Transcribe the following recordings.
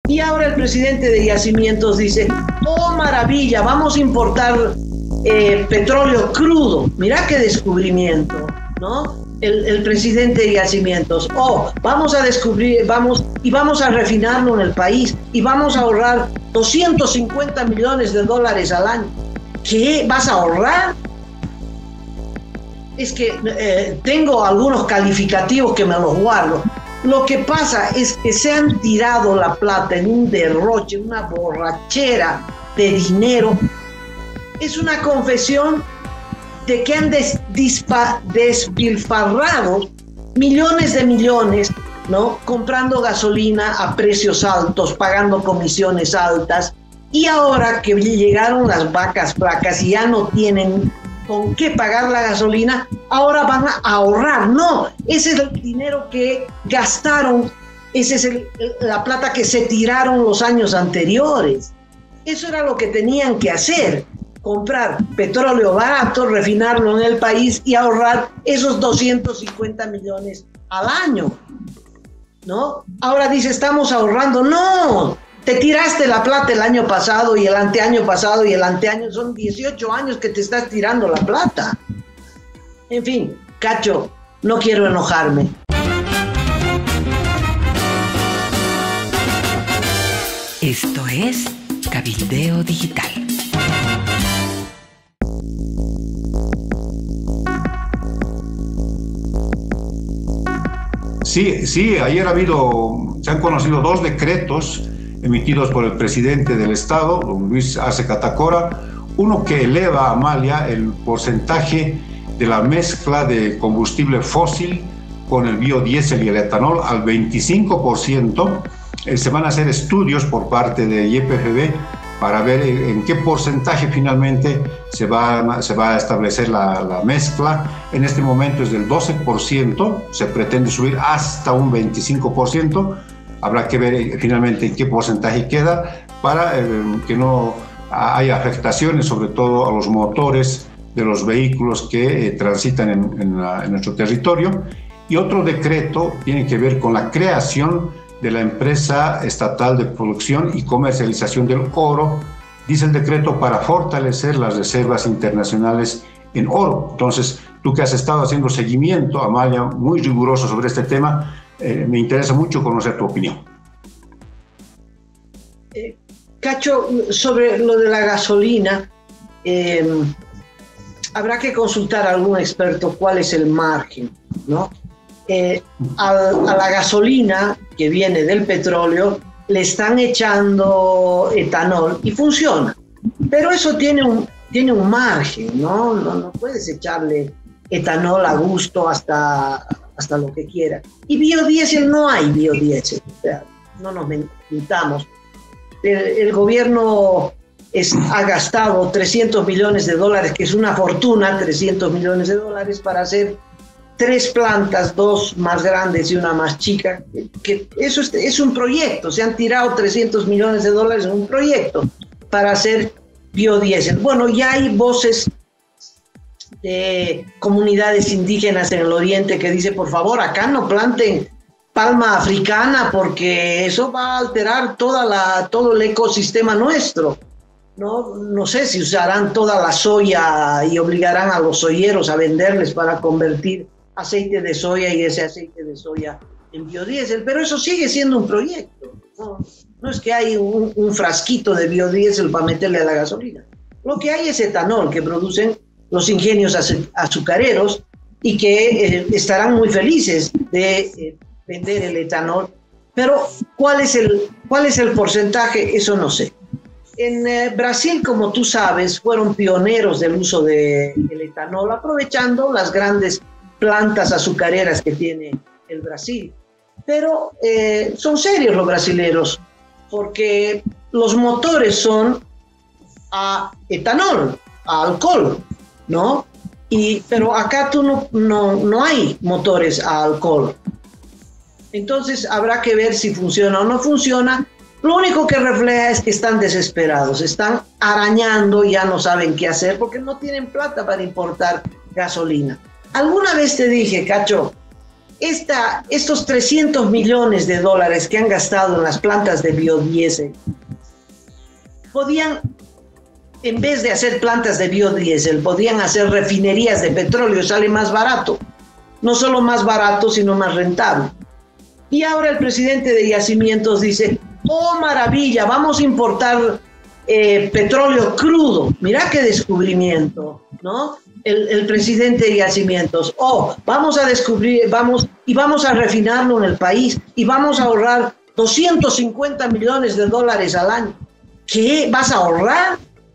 Y ahora el presidente de Yacimientos dice, oh maravilla, vamos a importar petróleo crudo. Mira qué descubrimiento, ¿no? El presidente de Yacimientos, vamos a descubrir, vamos a refinarlo en el país y vamos a ahorrar 250 millones de dólares al año. ¿Qué vas a ahorrar? Es que tengo algunos calificativos que me los guardo. Lo que pasa es que se han tirado la plata en un derroche, una borrachera de dinero. Es una confesión de que han despilfarrado millones de millones, ¿no? Comprando gasolina a precios altos, pagando comisiones altas, y ahora que llegaron las vacas flacas y ya no tienen con qué pagar la gasolina, ahora van a ahorrar. No, ese es el dinero que gastaron, esa es la plata que se tiraron los años anteriores. Eso era lo que tenían que hacer: comprar petróleo barato, refinarlo en el país y ahorrar esos 250 millones al año, ¿no? Ahora dice, estamos ahorrando. ¡No! Te tiraste la plata el año pasado y el anteaño pasado y el anteaño. Son 18 años que te estás tirando la plata. En fin, Cacho, no quiero enojarme. Esto es Cabildeo Digital. Sí, ayer se han conocido 2 decretos emitidos por el presidente del Estado, don Luis Arce Catacora, uno que eleva a Amalia el porcentaje de la mezcla de combustible fósil con el biodiesel y el etanol al 25%. Se van a hacer estudios por parte de YPFB para ver en qué porcentaje finalmente se va a establecer la mezcla. En este momento es del 12%, se pretende subir hasta un 25%. Habrá que ver finalmente en qué porcentaje queda para que no haya afectaciones, sobre todo a los motores de los vehículos que transitan en nuestro territorio. Y otro decreto tiene que ver con la creación de la empresa estatal de producción y comercialización del oro, dice el decreto, para fortalecer las reservas internacionales en oro. Entonces, tú que has estado haciendo seguimiento, Amalia, muy riguroso sobre este tema, me interesa mucho conocer tu opinión. Cacho, sobre lo de la gasolina, habrá que consultar a algún experto cuál es el margen, ¿no? A la gasolina que viene del petróleo le están echando etanol y funciona, pero eso tiene un margen, ¿no? No puedes echarle etanol a gusto hasta lo que quiera. Y biodiesel, no hay biodiesel, o sea, no nos mentamos. El gobierno ha gastado 300 millones de dólares, que es una fortuna, 300 millones de dólares para hacer 3 plantas, 2 más grandes y una más chica, que eso es un proyecto. Se han tirado 300 millones de dólares en un proyecto para hacer biodiesel. Bueno, ya hay voces de comunidades indígenas en el oriente que dicen, por favor, acá no planten palma africana porque eso va a alterar todo el ecosistema nuestro. No sé si usarán toda la soya y obligarán a los soyeros a venderles para convertir aceite de soya y ese aceite de soya en biodiesel, pero eso sigue siendo un proyecto. No es que hay un frasquito de biodiesel para meterle a la gasolina. Lo que hay es etanol que producen los ingenios azucareros y que estarán muy felices de vender el etanol, pero ¿cuál es el porcentaje? Eso no sé. En Brasil, como tú sabes, fueron pioneros del uso del etanol, aprovechando las grandes plantas azucareras que tiene el Brasil. Pero son serios los brasileros, porque los motores son a etanol, a alcohol, ¿no? Pero acá no hay motores a alcohol. Entonces habrá que ver si funciona o no funciona. Lo único que refleja es que están desesperados, están arañando y ya no saben qué hacer porque no tienen plata para importar gasolina. Alguna vez te dije, Cacho, estos 300 millones de dólares que han gastado en las plantas de biodiesel, podían, en vez de hacer plantas de biodiesel, podían hacer refinerías de petróleo, sale más barato. No solo más barato, sino más rentable. Y ahora el presidente de Yacimientos dice, oh maravilla, vamos a importar petróleo crudo. Mira qué descubrimiento, ¿no? El presidente de Yacimientos, vamos a descubrir, vamos a refinarlo en el país y vamos a ahorrar 250 millones de dólares al año. ¿Qué? ¿Vas a ahorrar?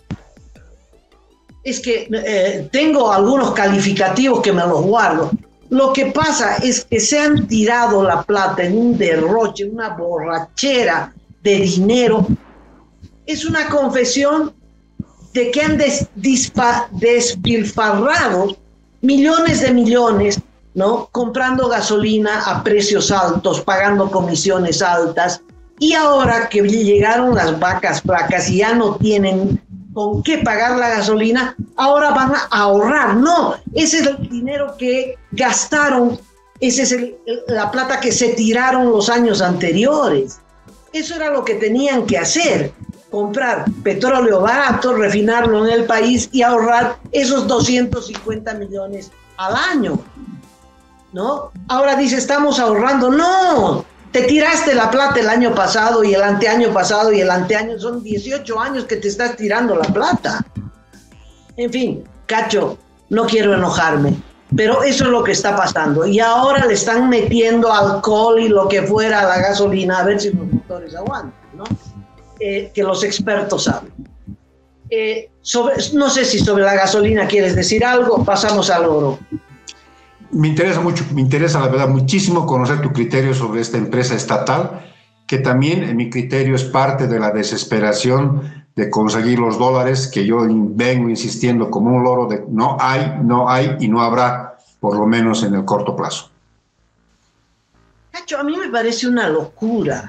Es que tengo algunos calificativos que me los guardo. Lo que pasa es que se han tirado la plata en un derroche, una borrachera de dinero. Es una confesión de que han despilfarrado millones de millones, ¿no? Comprando gasolina a precios altos, pagando comisiones altas. Y ahora que llegaron las vacas flacas y ya no tienen con qué pagar la gasolina, ahora van a ahorrar. No, ese es el dinero que gastaron, esa es la plata que se tiraron los años anteriores. Eso era lo que tenían que hacer, comprar petróleo barato, refinarlo en el país y ahorrar esos 250 millones al año, ¿no? Ahora dice, estamos ahorrando. No, te tiraste la plata el año pasado y el anteaño pasado y el anteaño. Son 18 años que te estás tirando la plata. En fin, Cacho, no quiero enojarme, pero eso es lo que está pasando. Y ahora le están metiendo alcohol y lo que fuera a la gasolina, a ver si los motores aguantan, ¿no? Que los expertos saben. No sé si sobre la gasolina quieres decir algo, pasamos al oro. Me interesa mucho, me interesa la verdad muchísimo conocer tu criterio sobre esta empresa estatal, que también en mi criterio es parte de la desesperación de conseguir los dólares, que yo vengo insistiendo como un loro de no hay y no habrá, por lo menos en el corto plazo. Cacho, a mí me parece una locura.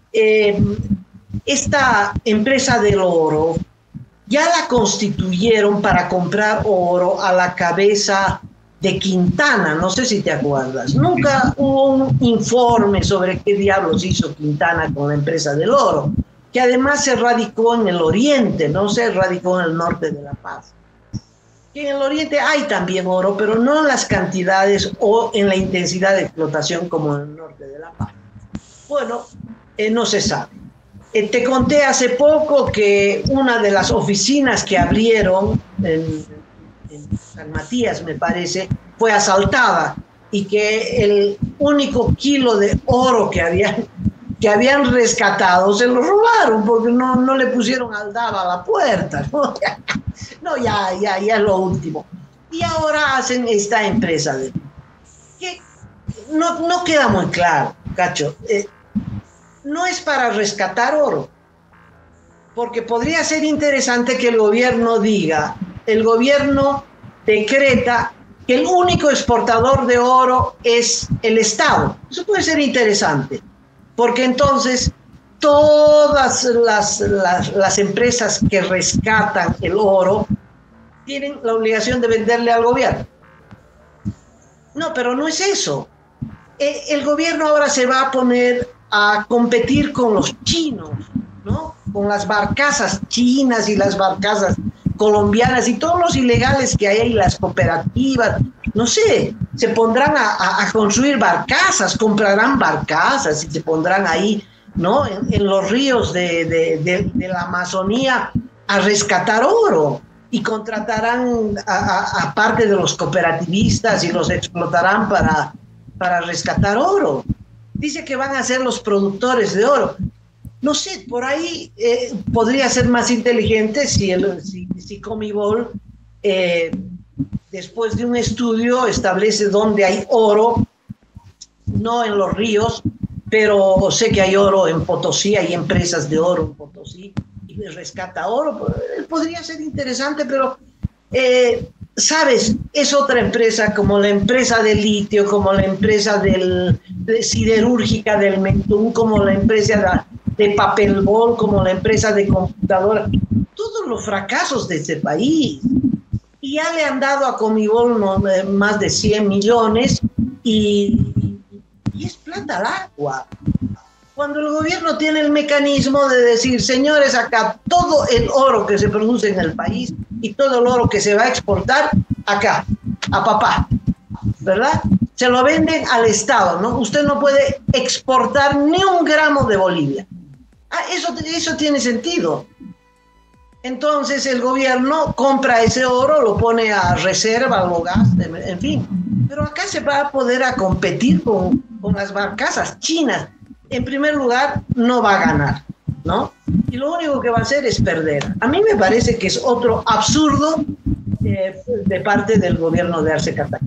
Esta empresa del oro ya la constituyeron para comprar oro a la cabeza de Quintana, no sé si te acuerdas. Nunca hubo un informe sobre qué diablos hizo Quintana con la empresa del oro, que además se radicó en el oriente, no se radicó en el norte de La Paz. Que en el oriente hay también oro, pero no en las cantidades o en la intensidad de explotación como en el norte de La Paz. Bueno, no se sabe. Te conté hace poco que una de las oficinas que abrieron en San Matías, me parece, fue asaltada y que el único kilo de oro que habían rescatado se lo robaron porque no le pusieron aldaba a la puerta. No, ya es lo último. Y ahora hacen esta empresa que no queda muy claro, Cacho. No es para rescatar oro, porque podría ser interesante que el gobierno decreta que el único exportador de oro es el Estado. Eso puede ser interesante, porque entonces todas las empresas que rescatan el oro tienen la obligación de venderle al gobierno. No, pero no es eso. El gobierno ahora se va a poner a competir con los chinos, ¿no? Con las barcazas chinas y las barcazas colombianas y todos los ilegales que hay ahí, las cooperativas, no sé, se pondrán a construir barcazas, comprarán barcazas y se pondrán ahí, ¿no? En los ríos de la Amazonía a rescatar oro y contratarán a parte de los cooperativistas y los explotarán para rescatar oro. Dice que van a ser los productores de oro. No sé, por ahí podría ser más inteligente si Comibol, después de un estudio, establece dónde hay oro, no en los ríos, pero sé que hay oro en Potosí, hay empresas de oro en Potosí, y rescata oro. Podría ser interesante, pero, ¿sabes? Es otra empresa, como la empresa de litio, como la empresa de siderúrgica del Mentún, como la empresa de Papelbol, como la empresa de computadora, todos los fracasos de este país. Y ya le han dado a Comibol más de 100 millones y plata al agua. Cuando el gobierno tiene el mecanismo de decir, señores, acá todo el oro que se produce en el país y todo el oro que se va a exportar, acá, a papá, ¿verdad? Se lo venden al Estado, ¿no? Usted no puede exportar ni un gramo de Bolivia. Eso tiene sentido. Entonces el gobierno compra ese oro, lo pone a reserva, lo gasta, en fin. Pero acá se va a poder a competir con las barcazas chinas. En primer lugar, no va a ganar, ¿no? Y lo único que va a hacer es perder. A mí me parece que es otro absurdo de parte del gobierno de Arce Catacora.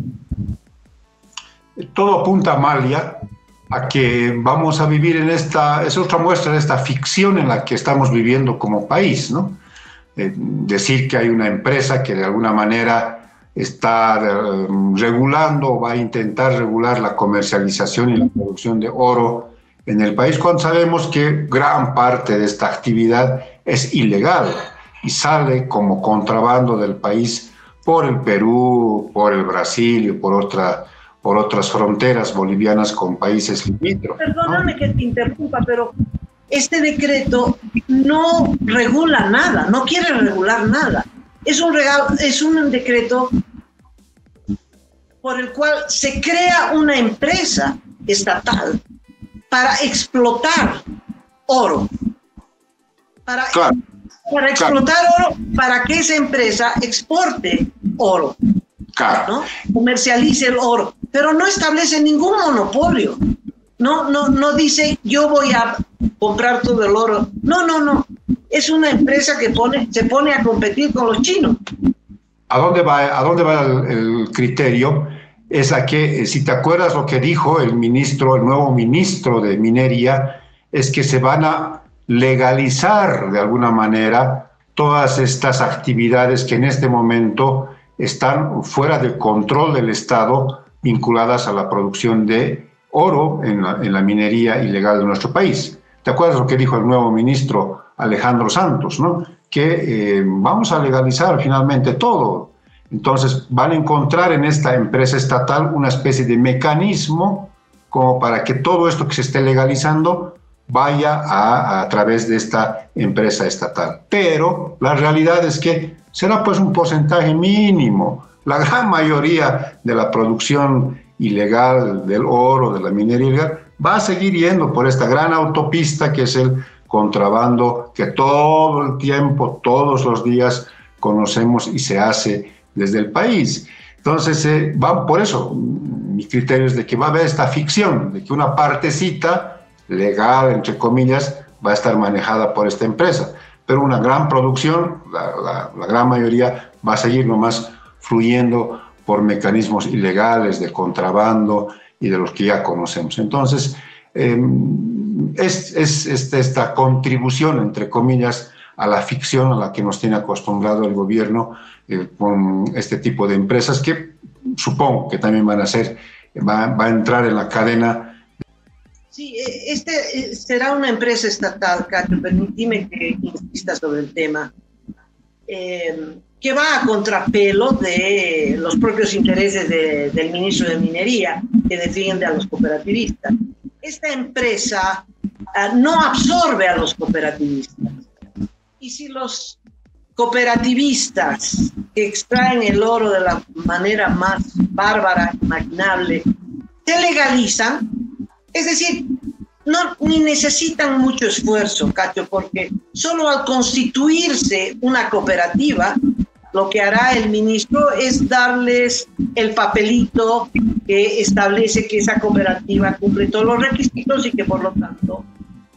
Todo apunta, Amalia, a que vamos a vivir es otra muestra de esta ficción en la que estamos viviendo como país, ¿no? Decir que hay una empresa que de alguna manera está regulando o va a intentar regular la comercialización y la producción de oro en el país, cuando sabemos que gran parte de esta actividad es ilegal y sale como contrabando del país por el Perú, por el Brasil y por otras fronteras bolivianas con países limítrofes. Perdóname, ¿no?, que te interrumpa, pero este decreto no regula nada, no quiere regular nada. Es un decreto por el cual se crea una empresa estatal para explotar oro. Para explotar oro, para que esa empresa exporte oro, ¿no? Comercialice el oro, pero no establece ningún monopolio. No dice yo voy a comprar todo el oro. No. Es una empresa que se pone a competir con los chinos. ¿A dónde va el criterio? Es a que, si te acuerdas lo que dijo el nuevo ministro de Minería, es que se van a legalizar de alguna manera todas estas actividades que en este momento están fuera del control del Estado, vinculadas a la producción de oro en la minería ilegal de nuestro país. ¿Te acuerdas lo que dijo el nuevo ministro Alejandro Santos, ¿no? Que vamos a legalizar finalmente todo. Entonces van a encontrar en esta empresa estatal una especie de mecanismo como para que todo esto que se esté legalizando vaya a través de esta empresa estatal. Pero la realidad es que será pues un porcentaje mínimo. La gran mayoría de la producción ilegal del oro, de la minería ilegal, va a seguir yendo por esta gran autopista que es el contrabando que todo el tiempo, todos los días conocemos y se hace desde el país. Entonces, por eso mi criterio es de que va a haber esta ficción, de que una partecita legal, entre comillas, va a estar manejada por esta empresa, pero una gran producción, la gran mayoría, va a seguir nomás fluyendo por mecanismos ilegales de contrabando y de los que ya conocemos. Entonces, esta contribución, entre comillas, a la ficción a la que nos tiene acostumbrado el gobierno con este tipo de empresas que supongo que también va a entrar en la cadena. Sí, será una empresa estatal, Cacho, permíteme que insista sobre el tema, que va a contrapelo de los propios intereses del ministro de Minería, que defiende a los cooperativistas. Esta empresa no absorbe a los cooperativistas. Y si los cooperativistas que extraen el oro de la manera más bárbara imaginable se legalizan, es decir, ni necesitan mucho esfuerzo, Cacho, porque solo al constituirse una cooperativa, lo que hará el ministro es darles el papelito que establece que esa cooperativa cumple todos los requisitos y que por lo tanto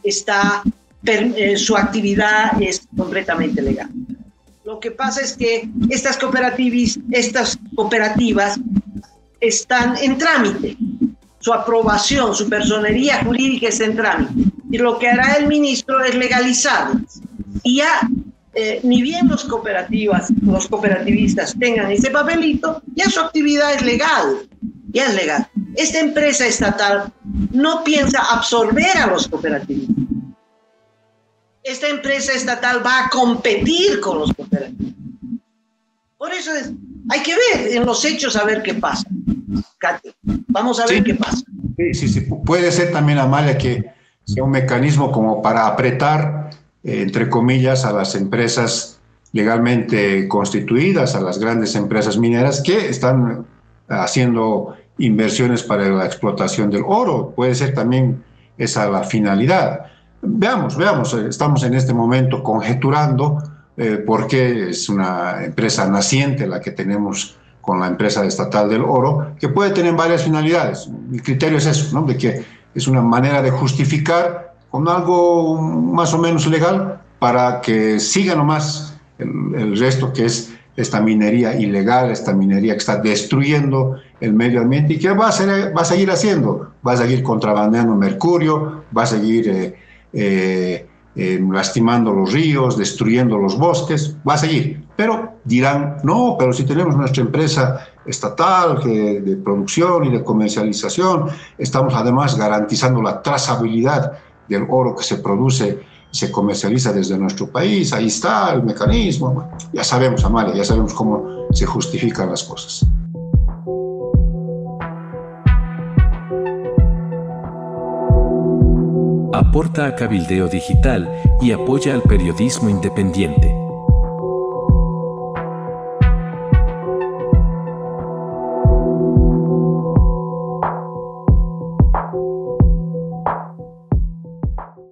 su actividad es completamente legal. Lo que pasa es que estas cooperativas están en trámite. Su aprobación, su personería jurídica está en trámite. Y lo que hará el ministro es legalizarlas. Y ya, ni bien los cooperativistas tengan ese papelito, ya su actividad es legal. Ya es legal. Esta empresa estatal no piensa absorber a los cooperativistas. Esta empresa estatal va a competir con los cooperativos. Por eso hay que ver en los hechos a ver qué pasa. Katia, vamos a ver qué pasa. Sí, sí, sí. Puede ser también, Amalia, que sea un mecanismo como para apretar, entre comillas, a las empresas legalmente constituidas, a las grandes empresas mineras que están haciendo inversiones para la explotación del oro. Puede ser también esa la finalidad. Veamos, veamos, estamos en este momento conjeturando porque es una empresa naciente la que tenemos con la empresa estatal del oro, que puede tener varias finalidades. Mi criterio es eso, ¿no? De que es una manera de justificar con algo más o menos legal para que siga nomás el resto, que es esta minería ilegal, esta minería que está destruyendo el medio ambiente y que va a seguir haciendo, va a seguir contrabandeando mercurio, va a seguir lastimando los ríos, destruyendo los bosques, va a seguir. Pero dirán, no, pero si tenemos nuestra empresa estatal de producción y de comercialización, estamos además garantizando la trazabilidad del oro que se produce y se comercializa desde nuestro país, ahí está el mecanismo. Bueno, ya sabemos, Amalia, ya sabemos cómo se justifican las cosas. Aporta a Cabildeo Digital y apoya al periodismo independiente.